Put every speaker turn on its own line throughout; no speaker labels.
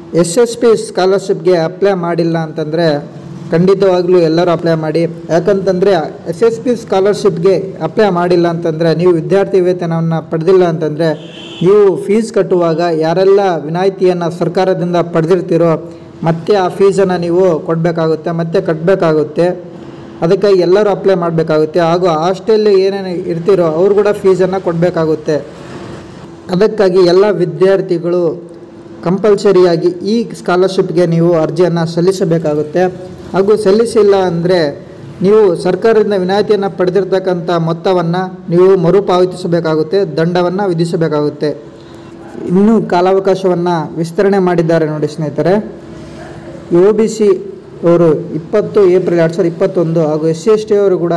SSP ಸ್ಕಾಲರ್ಶಿಪ್ಗೆ apply ಮಾಡಿಲ್ಲ ಅಂತಂದರೆ ಖಂಡಿತವಾಗ್ಲೂ ಎಲ್ಲರೂ ಅಪ್ಲೈ ಮಾಡಿ. ಯಾಕಂತಂದರೆ SSP ಸ್ಕಾಲರ್ಶಿಪ್ಗೆ ಅಪ್ಲೈ ಮಾಡಿಲ್ಲ ಅಂತಂದರೆ, ನೀವು ವಿದ್ಯಾರ್ಥಿ ವೇತನವನ್ನು ಪಡೆದಿಲ್ಲ ಅಂತಂದರೆ, ನೀವು ಫೀಸ್ ಕಟ್ಟುವಾಗ ಯಾರೆಲ್ಲ ವಿನಾಯಿತಿಯನ್ನು ಸರ್ಕಾರದಿಂದ ಪಡೆದಿರ್ತೀರೋ ಮತ್ತೆ ಆ ಫೀಸನ್ನು ನೀವು ಕೊಡಬೇಕಾಗುತ್ತೆ, ಮತ್ತೆ ಕಟ್ಟಬೇಕಾಗುತ್ತೆ. ಅದಕ್ಕಾಗಿ ಎಲ್ಲರೂ ಅಪ್ಲೈ ಮಾಡಬೇಕಾಗುತ್ತೆ. ಹಾಗೂ ಹಾಸ್ಟೆಲ್ ಏನೇನು ಇರ್ತೀರೋ ಅವರು ಕೂಡ ಫೀಸನ್ನು ಕೊಡಬೇಕಾಗುತ್ತೆ. ಅದಕ್ಕಾಗಿ ಎಲ್ಲ ವಿದ್ಯಾರ್ಥಿಗಳು ಕಂಪಲ್ಸರಿಯಾಗಿ ಈ ಸ್ಕಾಲರ್ಶಿಪ್ಗೆ ನೀವು ಅರ್ಜಿಯನ್ನು ಸಲ್ಲಿಸಬೇಕಾಗುತ್ತೆ. ಹಾಗೂ ಸಲ್ಲಿಸಿಲ್ಲ ಅಂದರೆ ನೀವು ಸರ್ಕಾರದಿಂದ ವಿನಾಯಿತಿಯನ್ನು ಪಡೆದಿರ್ತಕ್ಕಂಥ ಮೊತ್ತವನ್ನು ನೀವು ಮರುಪಾವತಿಸಬೇಕಾಗುತ್ತೆ, ದಂಡವನ್ನು ವಿಧಿಸಬೇಕಾಗುತ್ತೆ. ಇನ್ನೂ ಕಾಲಾವಕಾಶವನ್ನು ವಿಸ್ತರಣೆ ಮಾಡಿದ್ದಾರೆ ನೋಡಿ ಸ್ನೇಹಿತರೆ. OBC ಅವರು 20 ಏಪ್ರಿಲ್ 2021 ಹಾಗೂ SC/ST ಅವರು ಕೂಡ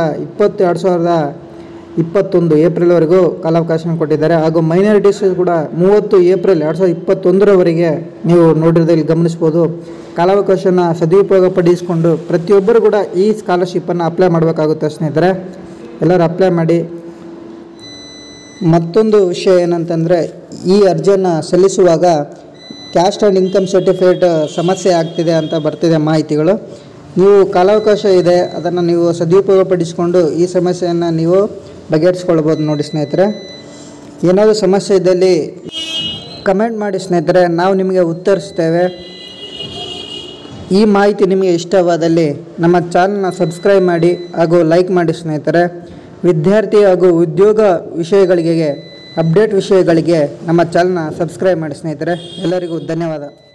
20/2021 ಏಪ್ರಿಲ್ವರೆಗೂ ಕಾಲಾವಕಾಶವನ್ನು ಕೊಟ್ಟಿದ್ದಾರೆ. ಹಾಗೂ ಮೈನಾರಿಟೀಸ್ ಕೂಡ 30 ಏಪ್ರಿಲ್ 2021ರವರೆಗೆ ನೀವು ನೋಡಿರೋದಲ್ಲಿ ಗಮನಿಸ್ಬೋದು. ಕಾಲಾವಕಾಶನ ಸದುಪಯೋಗ ಪಡಿಸಿಕೊಂಡು ಪ್ರತಿಯೊಬ್ಬರು ಕೂಡ ಈ ಸ್ಕಾಲರ್ಶಿಪ್ಪನ್ನು ಅಪ್ಲೈ ಮಾಡಬೇಕಾಗುತ್ತೆ ಸ್ನೇಹಿತರೆ. ಎಲ್ಲರೂ ಅಪ್ಲೈ ಮಾಡಿ. ಮತ್ತೊಂದು ವಿಷಯ ಏನಂತಂದರೆ, ಈ ಅರ್ಜಿಯನ್ನು ಸಲ್ಲಿಸುವಾಗ ಕ್ಯಾಸ್ಟ್ ಆ್ಯಂಡ್ ಇನ್ಕಮ್ ಸರ್ಟಿಫಿಕೇಟ್ ಸಮಸ್ಯೆ ಆಗ್ತಿದೆ ಅಂತ ಬರ್ತಿದೆ ಮಾಹಿತಿಗಳು. ನೀವು ಕಾಲಾವಕಾಶ ಇದೆ, ಅದನ್ನು ನೀವು ಸದುಪಯೋಗ ಪಡಿಸಿಕೊಂಡು ಈ ಸಮಸ್ಯೆಯನ್ನು ನೀವು ಬಗೆಹರಿಸ್ಕೊಳ್ಬೋದು ನೋಡಿ ಸ್ನೇಹಿತರೆ. ಏನಾದರೂ ಸಮಸ್ಯೆ ಇದ್ದಲ್ಲಿ ಕಮೆಂಟ್ ಮಾಡಿ ಸ್ನೇಹಿತರೆ, ನಾವು ನಿಮಗೆ ಉತ್ತರಿಸ್ತೇವೆ. ಈ ಮಾಹಿತಿ ನಿಮಗೆ ಇಷ್ಟವಾದಲ್ಲಿ ನಮ್ಮ ಚಾನಲ್ನ ಸಬ್ಸ್ಕ್ರೈಬ್ ಮಾಡಿ ಹಾಗೂ ಲೈಕ್ ಮಾಡಿ ಸ್ನೇಹಿತರೆ. ವಿದ್ಯಾರ್ಥಿ ಹಾಗೂ ಉದ್ಯೋಗ ವಿಷಯಗಳಿಗೆ, ಅಪ್ಡೇಟ್ ವಿಷಯಗಳಿಗೆ ನಮ್ಮ ಚಾನಲ್ನ ಸಬ್ಸ್ಕ್ರೈಬ್ ಮಾಡಿ ಸ್ನೇಹಿತರೆ. ಎಲ್ಲರಿಗೂ ಧನ್ಯವಾದ.